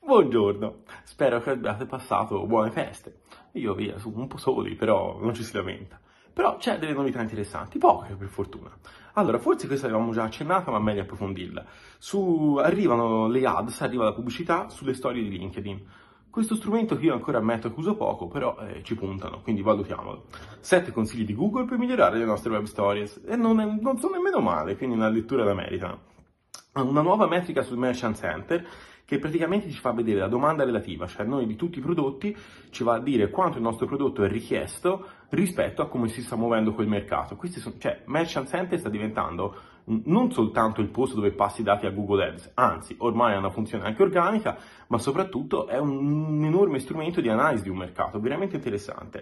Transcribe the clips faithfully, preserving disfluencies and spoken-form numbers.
Buongiorno, spero che abbiate passato buone feste. Io via, su un po' soli, però non ci si lamenta. Però c'è delle novità interessanti, poche per fortuna. Allora, forse questa l'avevamo già accennata, ma meglio approfondirla. Su, arrivano le ads, arriva la pubblicità sulle storie di LinkedIn. Questo strumento che io ancora ammetto che uso poco, però eh, ci puntano, quindi valutiamolo. sette consigli di Google per migliorare le nostre web stories. E non, è, non sono nemmeno male, quindi una lettura da meritano. Una nuova metrica sul Merchant Center che praticamente ci fa vedere la domanda relativa, cioè noi di tutti i prodotti ci va a dire quanto il nostro prodotto è richiesto rispetto a come si sta muovendo quel mercato. Questi sono, cioè, Merchant Center sta diventando non soltanto il posto dove passi i dati a Google Ads, anzi ormai ha una funzione anche organica, ma soprattutto è un, un enorme strumento di analisi di un mercato, veramente interessante.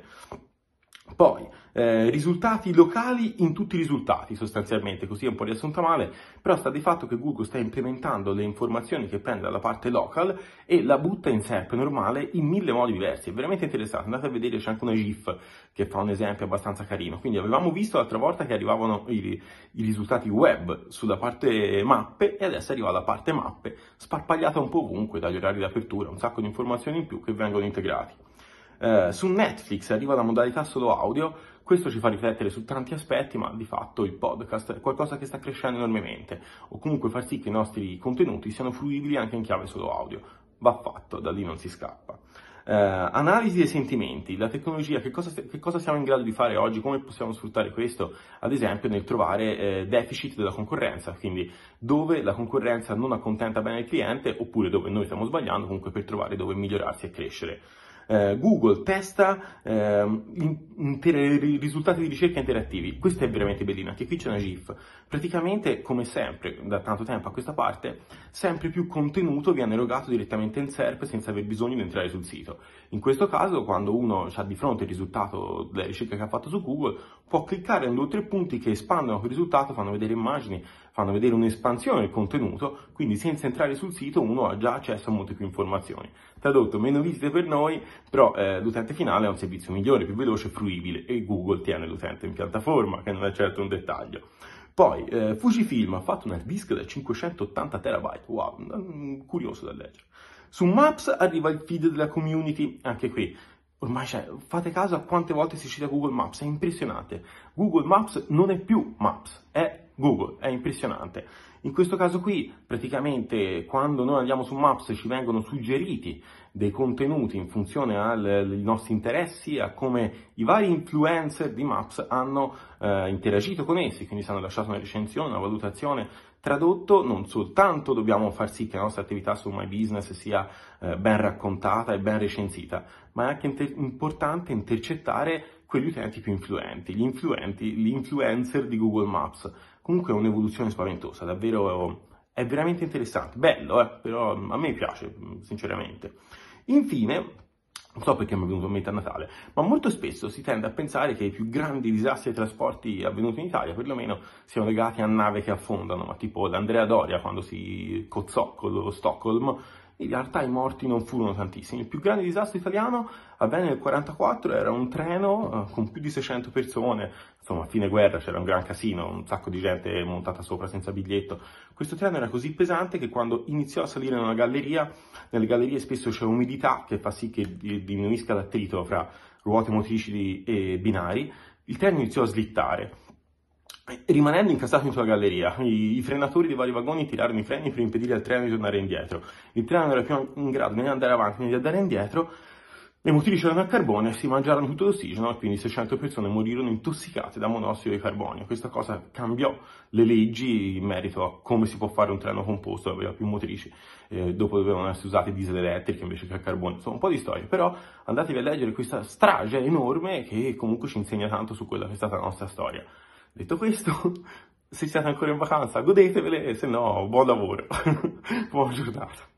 Poi, eh, risultati locali in tutti i risultati, sostanzialmente, così è un po' riassunta male, però sta di fatto che Google sta implementando le informazioni che prende dalla parte local e la butta in S E R P normale in mille modi diversi, è veramente interessante, andate a vedere, c'è anche una GIF che fa un esempio abbastanza carino, quindi avevamo visto l'altra volta che arrivavano i, i risultati web sulla parte mappe e adesso arriva la parte mappe, sparpagliata un po' ovunque dagli orari di apertura, un sacco di informazioni in più che vengono integrati. Uh, su Netflix arriva la modalità solo audio, questo ci fa riflettere su tanti aspetti, ma di fatto il podcast è qualcosa che sta crescendo enormemente, o comunque far sì che i nostri contenuti siano fruibili anche in chiave solo audio. Va fatto, da lì non si scappa. Uh, analisi dei sentimenti, la tecnologia, che cosa, che cosa siamo in grado di fare oggi, come possiamo sfruttare questo, ad esempio nel trovare eh, deficit della concorrenza, quindi dove la concorrenza non accontenta bene il cliente, oppure dove noi stiamo sbagliando, comunque per trovare dove migliorarsi e crescere. Uh, Google testa uh, inter- risultati di ricerca interattivi, questo è veramente bellino, anche qui c'è una GIF, praticamente come sempre da tanto tempo a questa parte sempre più contenuto viene erogato direttamente in S E R P senza aver bisogno di entrare sul sito. In questo caso quando uno ha di fronte il risultato della ricerca che ha fatto su Google può cliccare in due o tre punti che espandono quel risultato, fanno vedere immagini, fanno vedere un'espansione del contenuto, quindi senza entrare sul sito uno ha già accesso a molte più informazioni. Tradotto, meno visite per noi, però eh, l'utente finale ha un servizio migliore, più veloce e fruibile e Google tiene l'utente in piattaforma, che non è certo un dettaglio. Poi eh, Fujifilm ha fatto un hard disk da cinquecentottanta terabyte, wow, curioso da leggere. Su Maps arriva il feed della community, anche qui. Ormai cioè, fate caso a quante volte si cita Google Maps, è impressionante. Google Maps non è più Maps, è Google, è impressionante. In questo caso qui, praticamente, quando noi andiamo su Maps ci vengono suggeriti dei contenuti in funzione ai nostri interessi, a come i vari influencer di Maps hanno eh, interagito con essi, quindi se hanno lasciato una recensione, una valutazione. Tradotto, non soltanto dobbiamo far sì che la nostra attività su My Business sia eh, ben raccontata e ben recensita, ma è anche inter- importante intercettare quegli utenti più influenti, gli influenti, gli influencer di Google Maps. Comunque è un'evoluzione spaventosa, davvero è veramente interessante, bello, eh, però a me piace, sinceramente. Infine, non so perché mi è venuto in mente a Natale, ma molto spesso si tende a pensare che i più grandi disastri dei trasporti avvenuti in Italia, perlomeno, siano legati a nave che affondano, ma tipo l'Andrea Doria quando si cozzò con lo Stockholm. In realtà i morti non furono tantissimi. Il più grande disastro italiano avvenne nel millenovecentoquarantaquattro, era un treno eh, con più di seicento persone, insomma a fine guerra c'era un gran casino, un sacco di gente montata sopra senza biglietto. Questo treno era così pesante che quando iniziò a salire in una galleria, nelle gallerie spesso c'è umidità che fa sì che diminuisca l'attrito fra ruote motrici e binari, il treno iniziò a slittare. Rimanendo incastrato in la galleria, i, i frenatori dei vari vagoni tirarono i freni per impedire al treno di tornare indietro. Il treno non era più in grado né di andare avanti né di andare indietro, i motori c'erano a carbone, si mangiarono tutto l'ossigeno e quindi seicento persone morirono intossicate da monossido di carbonio. Questa cosa cambiò le leggi in merito a come si può fare un treno composto, aveva più motrici, eh, dopo dovevano essere usate diesel elettriche invece che a carbone, insomma un po' di storie, però andatevi a leggere questa strage enorme che comunque ci insegna tanto su quella che è stata la nostra storia. Detto questo, se siete ancora in vacanza godetevele, se no buon lavoro, buona giornata.